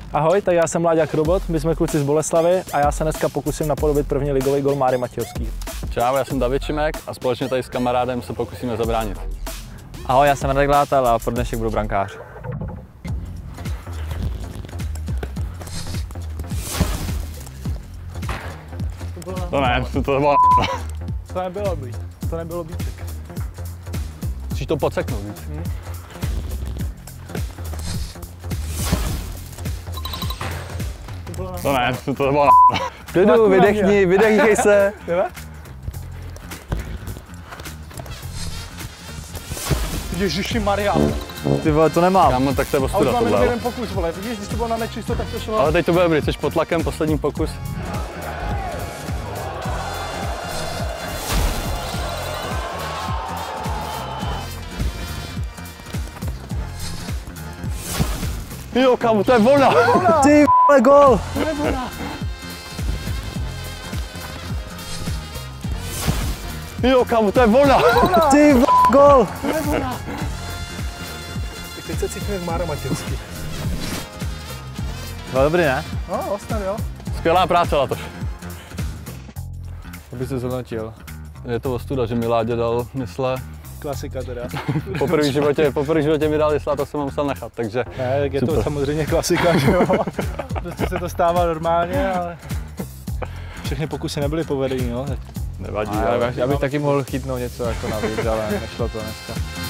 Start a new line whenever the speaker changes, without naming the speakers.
Ahoj, tak já jsem Láďák Robot, my jsme kluci z Boleslavy a já se dneska pokusím napodobit první ligový gol Máry Matějovský.
Čau, já jsem David Šimek a společně tady s kamarádem se pokusíme zabránit.
Ahoj, já jsem Radek Látal a pro dnešek budu brankář.
To ne, to bylo
To nebylo bíček.
Musíš to podseknout víc. To ne, to bylo
Klidu, vydechni se.
Ježiši Maria.
Ty vole, to nemám.
Kámo, tak to je
A už
ostuda
máme
tohle.
jeden pokus, vole. Vidíš, když to bylo na nečisto, tak to šlo.
Ale teď to bude dobrý, jsi pod tlakem, poslední pokus. Jo, kámo, to je voda!
Ty vole, gol!
To je voda.
Jo, kámo, to je voda!
Ty vole, gol!
To je voda. Tak teď se cítím jak Mára Matějovský.
No dobrý, ne?
No, ostan, jo.
Skvělá práce, Latoš.
Aby se zhodnotil.
Je to ostuda, že mi Láďa dal mysle.
Klasika teda.
Poprvé v životě mi dal mysle a to jsem ho musel nechat, takže
Ne, tak je
super.
to samozřejmě klasika, že jo. Prostě se to stává normálně, ale všechny pokusy nebyly povedený, no.
nevadí.
Já bych taky mohl chytnout něco jako navíc, ale nešlo to dneska.